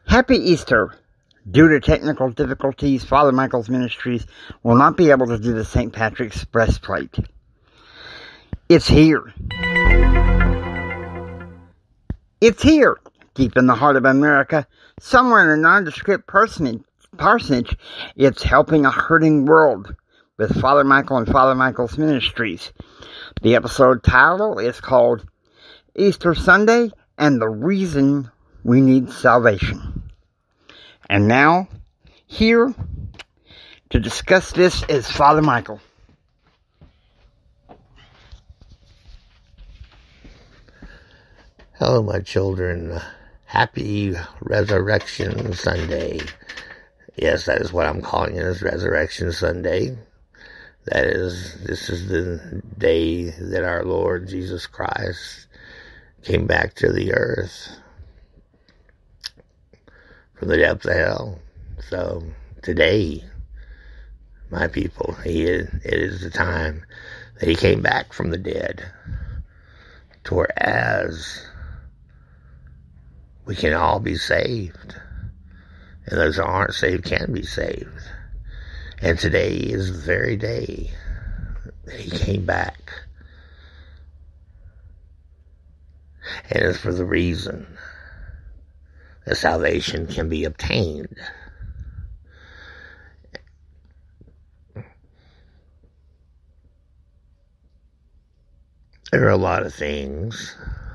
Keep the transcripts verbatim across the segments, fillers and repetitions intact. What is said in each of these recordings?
Happy Easter! Due to technical difficulties, Father Michael's Ministries will not be able to do the Saint Patrick's breastplate. It's here. It's here, deep in the heart of America, somewhere in a nondescript parsonage. parsonage. It's helping a hurting world with Father Michael and Father Michael's Ministries. The episode title is called Easter Sunday and the Reason We Need Salvation. And now, here to discuss this is Father Michael. Hello, my children. Happy Resurrection Sunday. Yes, that is what I'm calling it, is Resurrection Sunday. That is, this is the day that our Lord Jesus Christ came back to the earth from the depths of hell. So, today, my people, he is, it is the time that he came back from the dead. To whereas we can all be saved. And those who aren't saved can be saved. And today is the very day that he came back. And it's for the reason that salvation can be obtained. There are a lot of things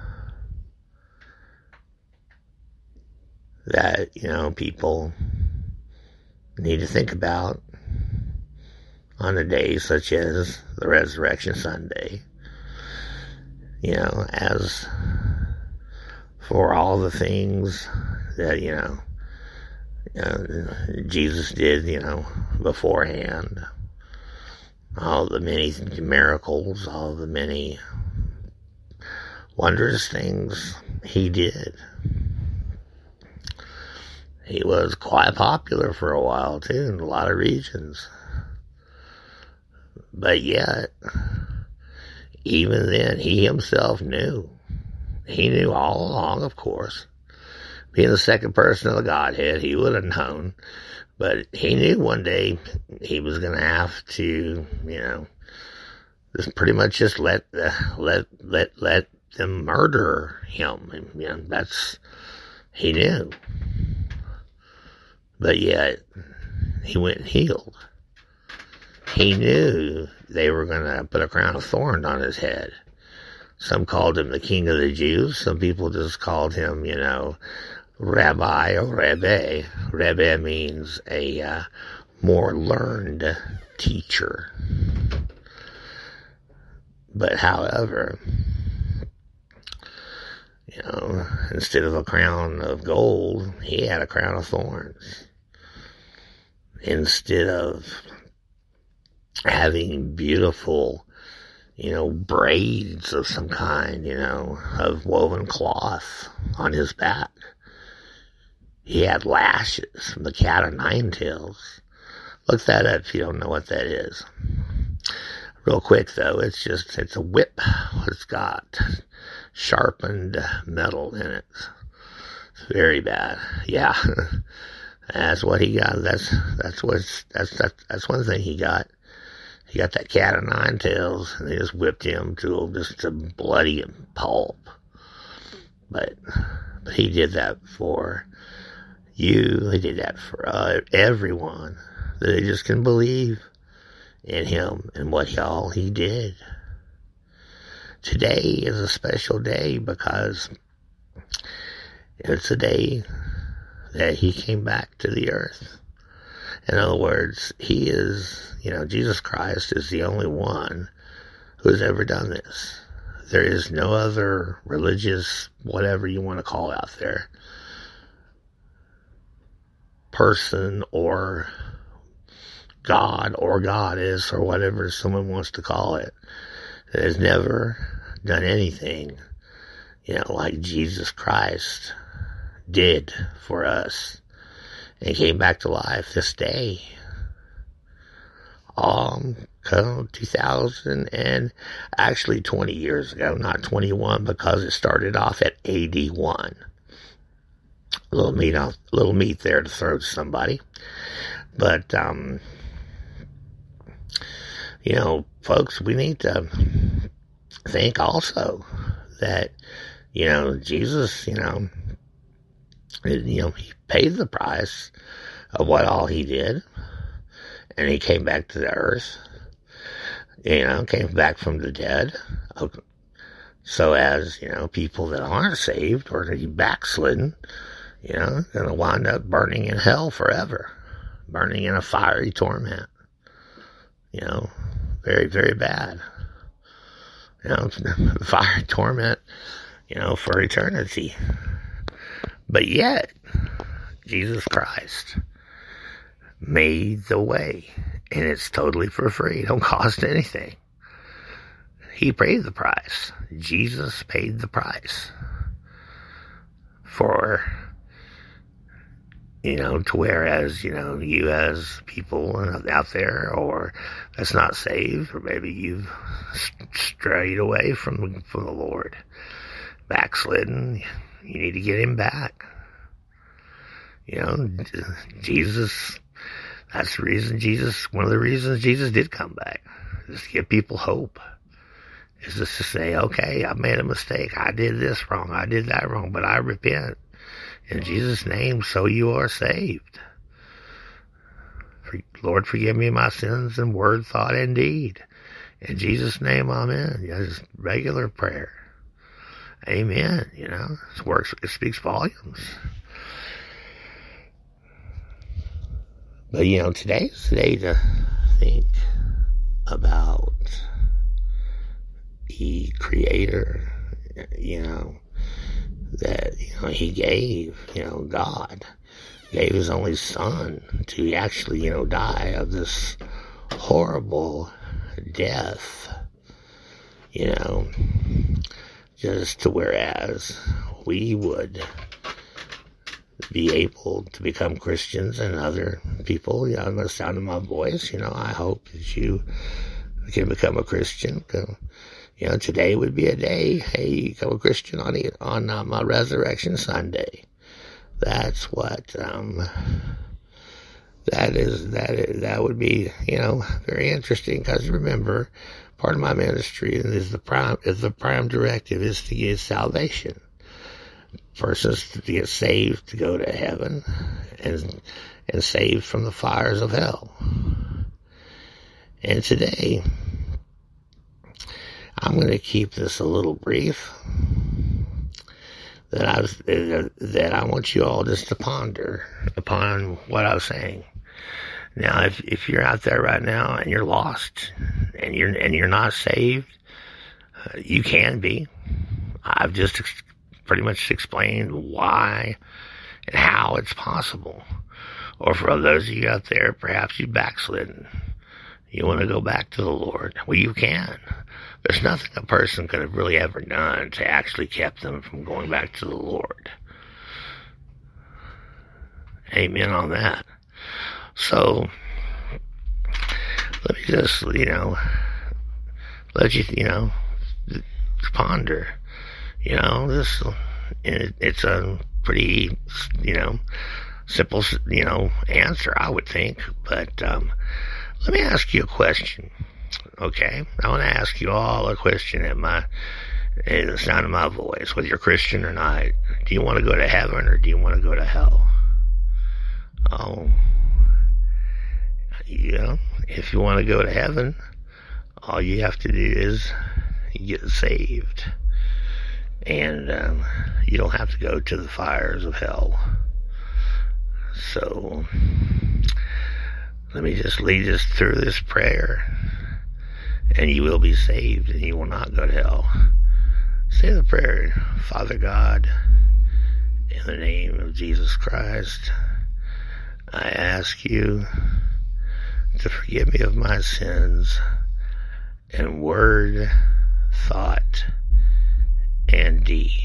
that, you know, people need to think about on a day such as the Resurrection Sunday. You know, as for all the things that, you know, you know, Jesus did, you know, beforehand, all the many miracles, all the many wondrous things he did. He was quite popular for a while, too, in a lot of regions. But yet, even then, he himself knew. He knew all along, of course. Being the second person of the Godhead, he would have known. But he knew one day he was going to have to, you know, just pretty much just let, uh, let, let, let them murder him. And, you know, that's, he knew. But yet, he went and healed. He knew they were going to put a crown of thorns on his head. Some called him the King of the Jews. Some people just called him, you know, Rabbi or Rebbe. Rebbe means a uh, more learned teacher. But however, you know, instead of a crown of gold, he had a crown of thorns. Instead of having beautiful, you know, braids of some kind, you know, of woven cloth on his back, he had lashes from the cat o' nine tails. Look that up if you don't know what that is. Real quick, though, it's just, it's a whip. It's got sharpened metal in it. It's very bad. Yeah. That's what he got. That's, that's what's, that's, that's, that's one thing he got. He got that cat o' nine tails, and they just whipped him to just a bloody pulp. But, but he did that for you. He did that for uh, everyone. That they just can believe in him and what all he did. Today is a special day because it's a day that he came back to the earth. In other words, he is, you know, Jesus Christ is the only one who has ever done this. There is no other religious, whatever you want to call out there, person or God or goddess or whatever someone wants to call it, that has never done anything, you know, like Jesus Christ did for us and came back to life this day. Um, two thousand and actually twenty years ago, not twenty-one, because it started off at A D one. a little meat on, a little meat there to throw to somebody. But, um, you know, folks, we need to think also that, you know, Jesus, you know, you know, he paid the price of what all he did, and he came back to the earth, you know, came back from the dead, so as, you know, people that aren't saved or that he backslidden, you know, going to wind up burning in hell forever, burning in a fiery torment, you know, very, very bad, you know, fiery torment, you know, for eternity. But yet, Jesus Christ made the way, and it's totally for free. It don't cost anything. He paid the price. Jesus paid the price for, you know, to whereas, you know, you as people out there, or that's not saved, or maybe you've strayed away from, from the Lord, backslidden, you need to get him back. You know, Jesus, that's the reason Jesus, one of the reasons Jesus did come back, is to give people hope. Is just to say, okay, I made a mistake. I did this wrong. I did that wrong, but I repent. In Jesus' name, so you are saved. For, Lord, forgive me my sins in word, thought, and deed. In Jesus' name, amen. Just regular prayer. Amen. You know, it works. It speaks volumes. But, you know, today's the day to think about the Creator, you know, that, you know, he gave, you know, God gave his only Son to actually, you know, die of this horrible death, you know, just to whereas we would be able to become Christians, and other people, you know, in the sound of my voice, you know, I hope that you can become a Christian. You know, today would be a day, hey, you become a Christian on, on um, uh, Resurrection Sunday. That's what, um, that is, that is, that would be, you know, very interesting, because remember, part of my ministry is the prime, is the prime directive is to get salvation. First is to get saved, to go to heaven, and, and saved from the fires of hell. And today, I'm going to keep this a little brief, that I was, that I want you all just to ponder upon what I was saying. Now, if if you're out there right now and you're lost and you're and you're not saved, uh, you can be. I've just ex- pretty much explained why and how it's possible. Or for those of you out there, perhaps you backslidden, you want to go back to the Lord. Well, you can. There's nothing a person could have really ever done to actually kept them from going back to the Lord. Amen on that. So, let me just, you know, let you, you know, ponder. You know, this, it, it's a pretty, you know, simple, you know, answer, I would think. But, um, let me ask you a question. Okay, I want to ask you all a question at my, at the sound of my voice, whether you're Christian or not. Do you want to go to heaven or do you want to go to hell? Oh, you know, if you want to go to heaven, all you have to do is get saved. And um, you don't have to go to the fires of hell. So, let me just lead us through this prayer, and you will be saved, and you will not go to hell. Say the prayer. Father God, in the name of Jesus Christ, I ask you to forgive me of my sins in word, thought, and deed.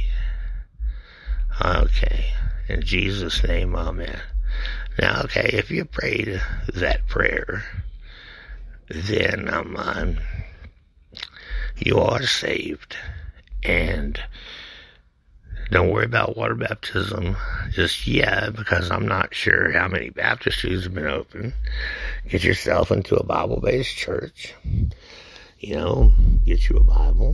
Okay. In Jesus' name, amen. Now, okay, if you prayed that prayer, then um, um, you are saved. And don't worry about water baptism just yet, because I'm not sure how many baptistries have been open. Get yourself into a Bible-based church. You know, get you a Bible.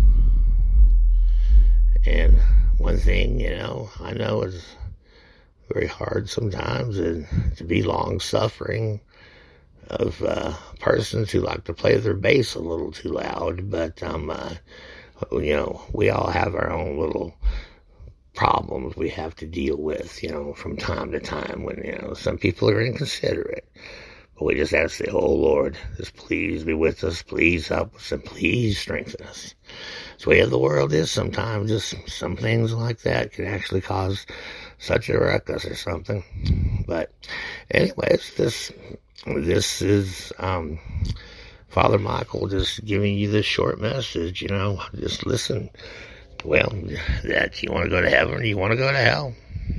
And one thing, you know, I know is very hard sometimes, and to be long-suffering of uh, persons who like to play their bass a little too loud. But, um, uh, you know, we all have our own little problems we have to deal with, you know, from time to time when, you know, some people are inconsiderate. But we just have to say, oh, Lord, just please be with us, please help us, and please strengthen us. It's the way of the world is sometimes. Just some things like that can actually cause such a ruckus or something. But anyways, this this is um, Father Michael just giving you this short message, you know, just listen. Well, that you want to go to heaven or you want to go to hell.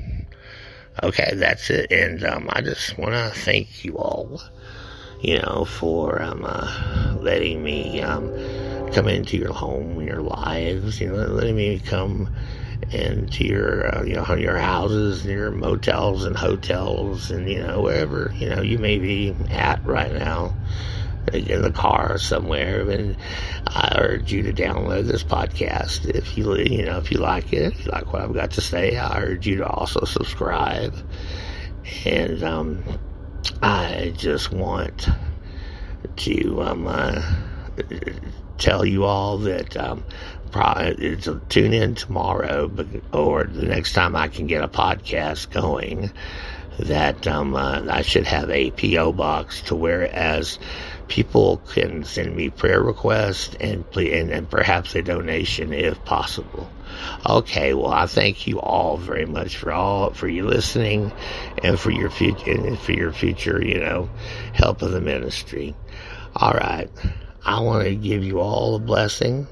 Okay, that's it. And um, I just want to thank you all, you know, for um, uh, letting me um, come into your home, your lives, you know, letting me come into your, uh, you know, your houses, your motels and hotels, and, you know, wherever, you know, you may be at right now, in the car somewhere. And I urge you to download this podcast if you, you know, if you like it, if you like what I've got to say. I urge you to also subscribe. And um, I just want to um, uh, tell you all that um, probably tune in tomorrow, or the next time I can get a podcast going, that um, uh, I should have a P O box to where as people can send me prayer requests and, and and perhaps a donation if possible. Okay, well, I thank you all very much for all for you listening and for your future and for your future, you know, help of the ministry. All right, I want to give you all a blessing,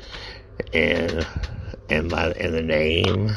and and by in the name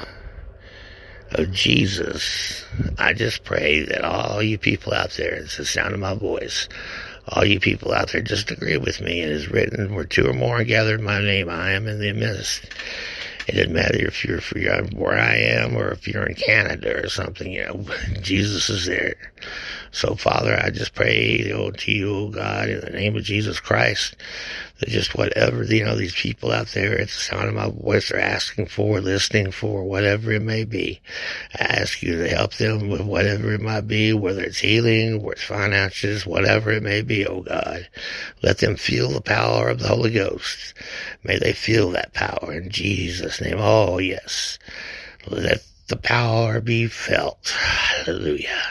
of Jesus, I just pray that all you people out there, it's the sound of my voice, all you people out there, just agree with me. It is written, where two or more are gathered in my name, I am in the midst. It doesn't matter if you're, if you're where I am or if you're in Canada or something, you know, Jesus is there. So, Father, I just pray oh, to you, oh God, in the name of Jesus Christ, that just whatever, you know, these people out there, it's the sound of my voice, are asking for, listening for, whatever it may be. I ask you to help them with whatever it might be, whether it's healing, whether it's finances, whatever it may be, oh God. Let them feel the power of the Holy Ghost. May they feel that power in Jesus' name. Oh, yes. Let the power be felt. Hallelujah.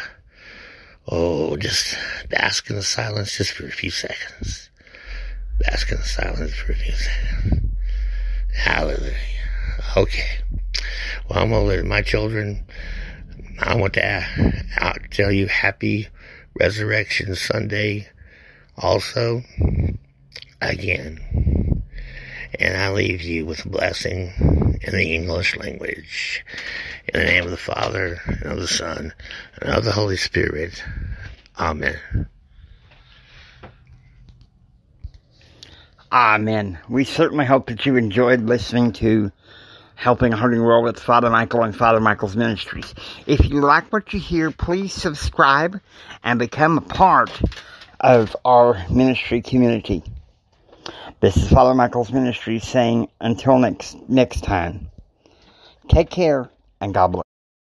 Oh, just bask in the silence just for a few seconds. Bask in the silence for a few seconds. Hallelujah. Okay. Well, I'm going to let my children, I want to uh, tell you happy Resurrection Sunday also, again. And I leave you with a blessing in the English language. In the name of the Father, and of the Son, and of the Holy Spirit. Amen. Amen. We certainly hope that you enjoyed listening to Helping a Hurting World with Father Michael and Father Michael's Ministries. If you like what you hear, please subscribe and become a part of our ministry community. This is Father Michael's Ministry saying, until next next time, take care and God bless.